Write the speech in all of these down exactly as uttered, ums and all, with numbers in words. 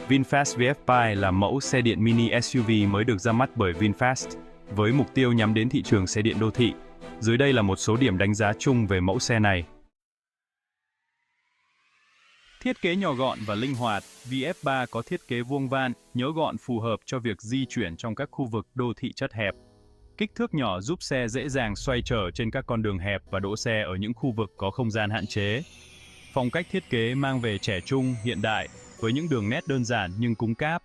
VinFast vê ép ba là mẫu xe điện mini ét u vê mới được ra mắt bởi VinFast, với mục tiêu nhắm đến thị trường xe điện đô thị. Dưới đây là một số điểm đánh giá chung về mẫu xe này. Thiết kế nhỏ gọn và linh hoạt, vê ép ba có thiết kế vuông van, nhớ gọn phù hợp cho việc di chuyển trong các khu vực đô thị chật hẹp. Kích thước nhỏ giúp xe dễ dàng xoay trở trên các con đường hẹp và đỗ xe ở những khu vực có không gian hạn chế. Phong cách thiết kế mang về trẻ trung, hiện đại, với những đường nét đơn giản nhưng cứng cáp.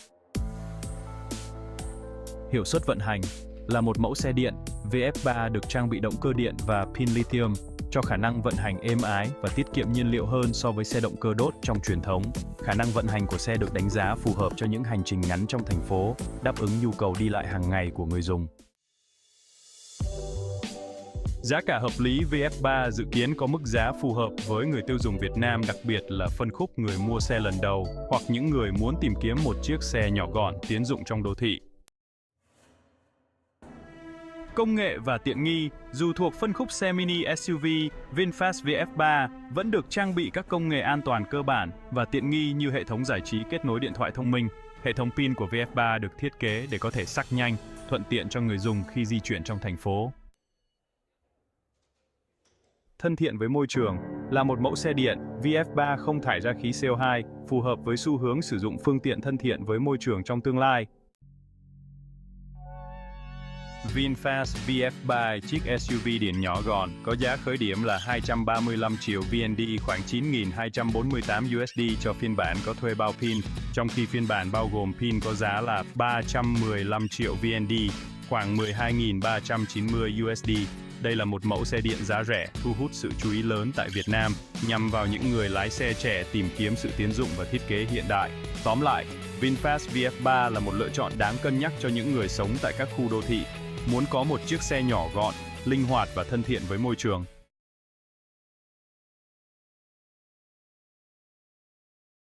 Hiệu suất vận hành là một mẫu xe điện, vê ép ba được trang bị động cơ điện và pin lithium cho khả năng vận hành êm ái và tiết kiệm nhiên liệu hơn so với xe động cơ đốt trong truyền thống. Khả năng vận hành của xe được đánh giá phù hợp cho những hành trình ngắn trong thành phố, đáp ứng nhu cầu đi lại hàng ngày của người dùng. Giá cả hợp lý, vê ép ba dự kiến có mức giá phù hợp với người tiêu dùng Việt Nam, đặc biệt là phân khúc người mua xe lần đầu hoặc những người muốn tìm kiếm một chiếc xe nhỏ gọn, tiến dụng trong đô thị. Công nghệ và tiện nghi, dù thuộc phân khúc xe mini ét u vê, VinFast vê ép ba vẫn được trang bị các công nghệ an toàn cơ bản và tiện nghi như hệ thống giải trí kết nối điện thoại thông minh. Hệ thống pin của vê ép ba được thiết kế để có thể sắc nhanh, thuận tiện cho người dùng khi di chuyển trong thành phố. Thân thiện với môi trường, là một mẫu xe điện, vê ép ba không thải ra khí xê o hai, phù hợp với xu hướng sử dụng phương tiện thân thiện với môi trường trong tương lai. VinFast vê ép ba, chiếc ét u vê điện nhỏ gọn, có giá khởi điểm là hai trăm ba mươi lăm triệu vê en đê, khoảng chín nghìn hai trăm bốn mươi tám đô la cho phiên bản có thuê bao pin, trong khi phiên bản bao gồm pin có giá là ba trăm mười lăm triệu vê en đê, khoảng mười hai nghìn ba trăm chín mươi đô la. Đây là một mẫu xe điện giá rẻ, thu hút sự chú ý lớn tại Việt Nam, nhằm vào những người lái xe trẻ tìm kiếm sự tiến dụng và thiết kế hiện đại. Tóm lại, VinFast vê ép ba là một lựa chọn đáng cân nhắc cho những người sống tại các khu đô thị, muốn có một chiếc xe nhỏ gọn, linh hoạt và thân thiện với môi trường.